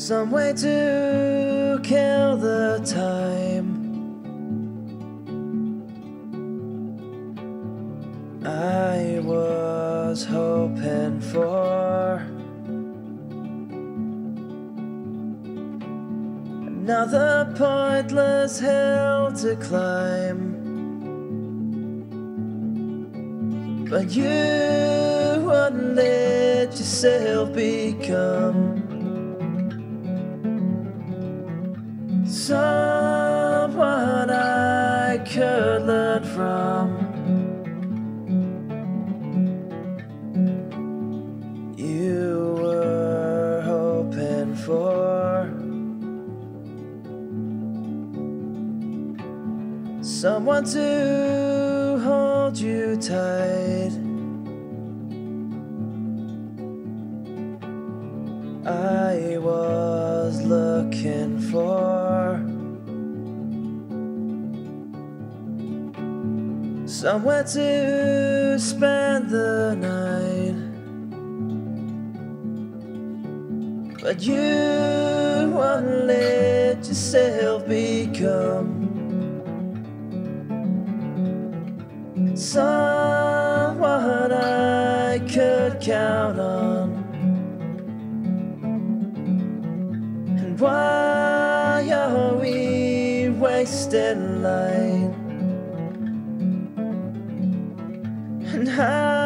some way to kill the time. I was hoping for another pointless hill to climb, but you wouldn't let yourself become someone I could learn from. You were hoping for someone to hold you tight. I was looking for somewhere to spend the night, but you won't let yourself become someone I could count on. And why are we wasting light? And how